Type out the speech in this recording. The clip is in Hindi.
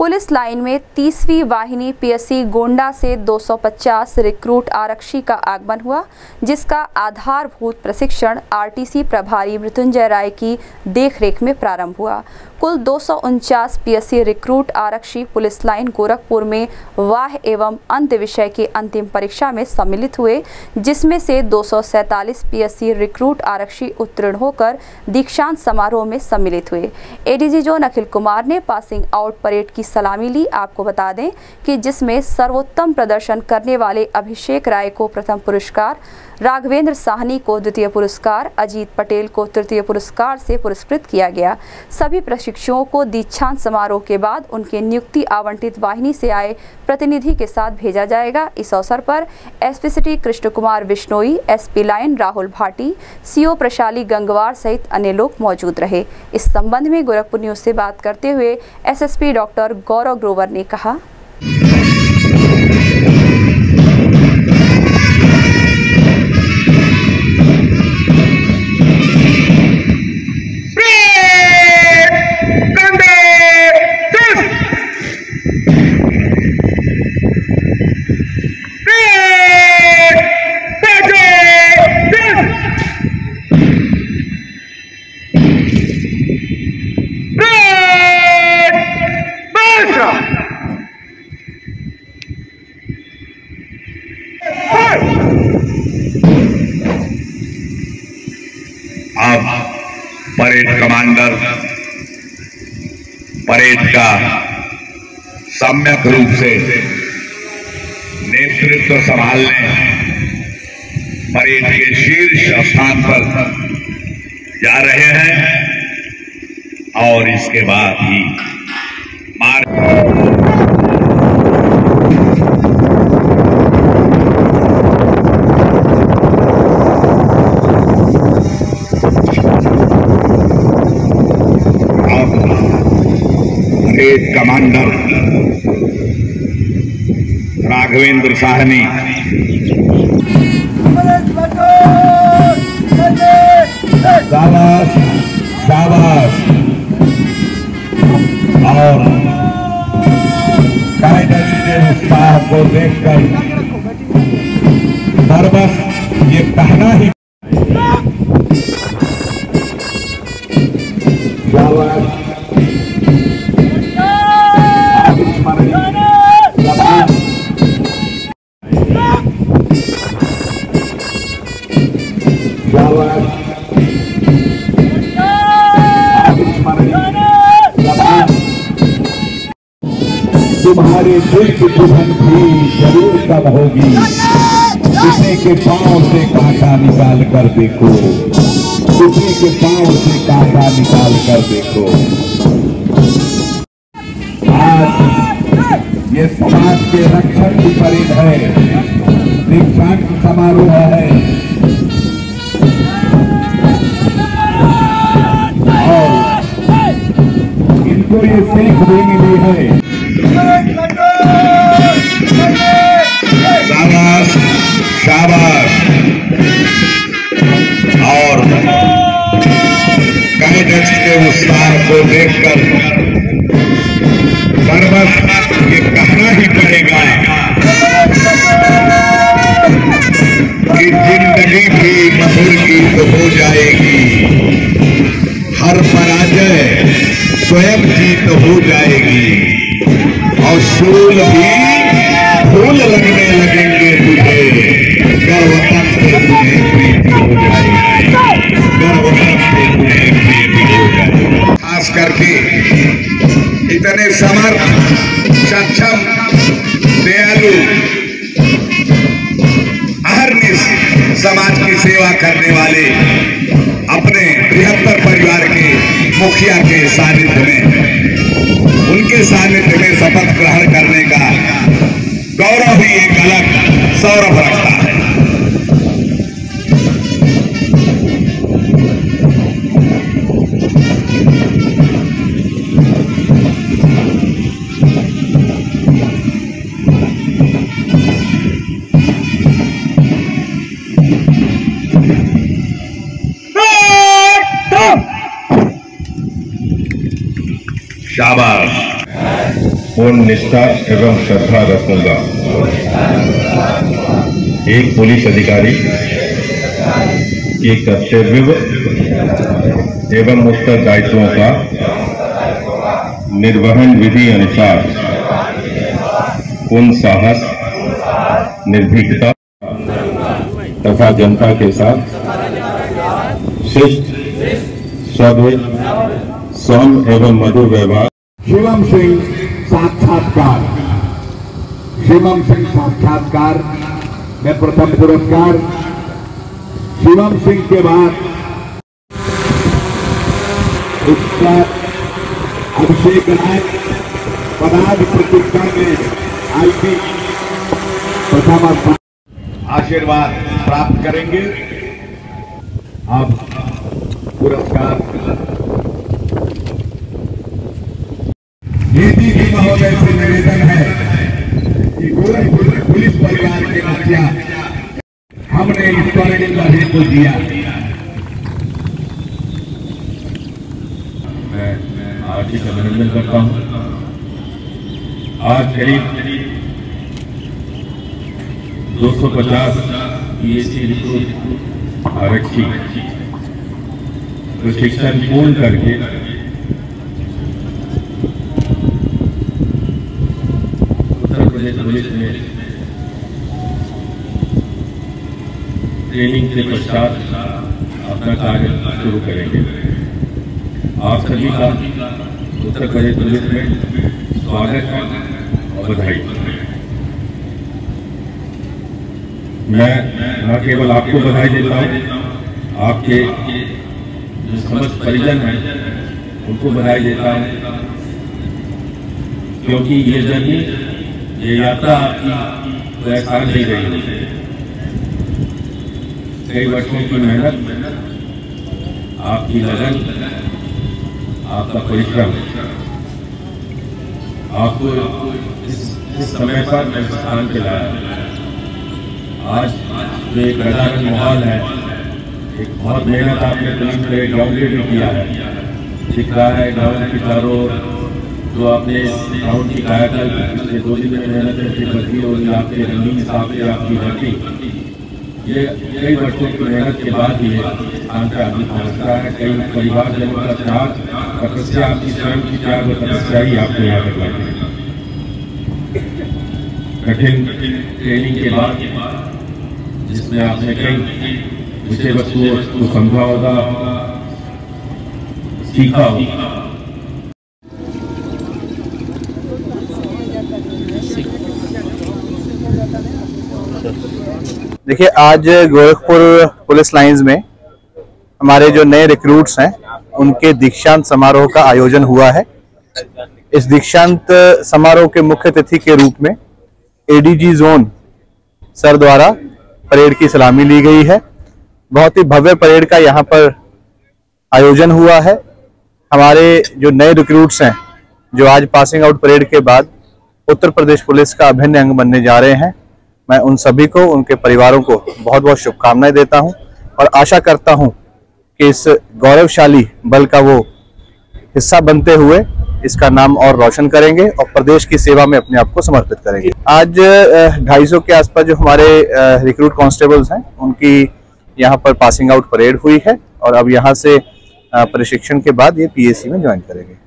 पुलिस लाइन में 30वीं वाहिनी पीएससी गोंडा से 250 रिक्रूट आरक्षी का आगमन हुआ, जिसका आधारभूत प्रशिक्षण आरटीसी प्रभारी मृत्युंजय राय की देखरेख में प्रारंभ हुआ। कुल 249 पीएससी रिक्रूट आरक्षी पुलिस लाइन गोरखपुर में वाह एवं अंत विषय की अंतिम परीक्षा में सम्मिलित हुए, जिसमें से 247 पीएससी रिक्रूट आरक्षी उत्तीर्ण होकर दीक्षांत समारोह में सम्मिलित हुए। एडीजी जोन अखिल कुमार ने पासिंग आउट परेड की सलामी ली। आपको बता दें कि जिसमें सर्वोत्तम प्रदर्शन करने वाले अभिषेक राय को प्रथम पुरस्कार, राघवेंद्र साहनी को द्वितीय पुरस्कार, अजीत पटेल को तृतीय पुरस्कार से पुरस्कृत किया गया। सभी प्रशिक्षुओं को दीक्षांत समारोह के बाद उनके नियुक्ति आवंटित वाहिनी से आए प्रतिनिधि के साथ भेजा जाएगा। इस अवसर पर SP city Krishna Kumar Bishnoi, SP line Rahul Bhati, CO Prashali Gangwar सहित अन्य लोग मौजूद रहे। इस संबंध में गोरखपुर न्यूज से बात करते हुए एसएसपी डॉक्टर गौरव ग्रोवर ने कहा, अब परेड कमांडर परेड का सम्यक रूप से नेतृत्व संभालने परेड के शीर्ष स्थान पर जा रहे हैं और इसके बाद ही कमांडर राघवेंद्र साहनी शाबाश शाबाश और कैडेट्स के उत्साह को देखकर बरबस ये कहना ही शाबाश तुम्हारे दिल की दुल्हन भी जरूर कब होगी, किसी के पांव से कांटा निकाल कर देखो, किसी के पांव से कांटा निकाल कर देखो। आज ये समाज के रक्षण की परेड है, दीक्षांत समारोह है और इनको ये सीख भी मिली है। शाबाश शाबाश और कैडेट्स के उत्साह को देखकर बरबस ये कहना ही पड़ेगा कि जिंदगी भी मधुर गीत हो जाएगी, हर पराजय स्वयं जीत हो जाएगी और शूल भी फूल लगने लगेंगे तुझे, गर्वतन से तुझे प्रीति हो जाएगी, गर्वतन से तुझे प्रीति हो जाएगी। खास करके इतने समर्थ, सक्षम, दयालु, अहर्निश समाज की सेवा करने वाले अपने बृहत्तर परिवार के मुखिया के सानिध्य में, उनके सानिध्य में शपथ ग्रहण करने का गौरव भी एक अलग सौरभ रखता है। शाबाश। पूर्ण निष्ठा एवं श्रद्धा रखूंगा। एक पुलिस अधिकारी के कर्तव्य एवं उत्तरदायित्वों का निर्वहन विधि अनुसार पूर्ण साहस, निर्भीकता तथा जनता के साथ शिष्ट, सभ्य, सौम्य एवं मधुर व्यवहार। शिवम सिंह साक्षात्कार। शिवम सिंह साक्षात्कार में प्रथम पुरस्कार शिवम सिंह के बाद उसका अभिषेक नायक पदार्थ प्रतियोगिता में आईपी प्रथम आशीर्वाद प्राप्त करेंगे। अब पुरस्कार डीजीपी महोदय से निवेदन है कि गोरखपुर पुलिस परिवार के मुखिया हमने इस स्वर्णिम लड़े को दिया। मैं हार्दिक अभिनंदन करता हूं। आज करीब 250 पीएसी रिक्रूट आरक्षी प्रशिक्षण पूर्ण करके उत्तर प्रदेश पुलिस में ट्रेनिंग के पश्चात अपना कार्य शुरू करेंगे। आप सभी का उत्तर प्रदेश पुलिस में स्वागत है और बधाई। मैं न केवल आपको बधाई देता हूं, आपके जो समस्त परिजन हैं उनको बधाई देता हूं, क्योंकि ये जर्नी, ये यात्रा आपकी कोई आसान नहीं रही। कई वर्षों की मेहनत, आपकी लगन, आपका परिश्रम आपको इस समय पर स्थान पे लाया। आज जो एक रजामंद माहौल है, एक बहुत मेहनत आपने पुलिस में ग्राउंड पे भी किया है, दिख रहा है ग्राउंड की चारों जो आपने ग्राउंड की कायाकल्प पिछले 2 दिन में मेहनत की बची होगी, आपके रंगीन हिसाब से आपकी भर्ती, ये कई वर्षों की मेहनत के बाद ये स्थान पर आदमी पहुंचता है। कई परिवारजनों का त्याग, तपस्या, आपकी स्वयं की त्याग और तपस्या ही आपको यहाँ तक लाती है। कठिन ट्रेनिंग के बाद जिसमें आपने कई विषय वस्तुओं को समझा होगा, सीखा होगा। देखिए, आज गोरखपुर पुलिस लाइंस में हमारे जो नए रिक्रूट्स हैं उनके दीक्षांत समारोह का आयोजन हुआ है। इस दीक्षांत समारोह के मुख्य अतिथि के रूप में एडीजी जोन सर द्वारा परेड की सलामी ली गई है। बहुत ही भव्य परेड का यहाँ पर आयोजन हुआ है। हमारे जो नए रिक्रूट्स हैं जो आज पासिंग आउट परेड के बाद उत्तर प्रदेश पुलिस का अभिन्न अंग बनने जा रहे हैं, मैं उन सभी को, उनके परिवारों को बहुत बहुत शुभकामनाएं देता हूं और आशा करता हूं कि इस गौरवशाली बल का वो हिस्सा बनते हुए इसका नाम और रोशन करेंगे और प्रदेश की सेवा में अपने आप को समर्पित करेंगे। आज 250 के आसपास जो हमारे रिक्रूट कांस्टेबल्स हैं उनकी यहाँ पर पासिंग आउट परेड हुई है और अब यहाँ से प्रशिक्षण के बाद ये पीएसी में ज्वाइन करेंगे।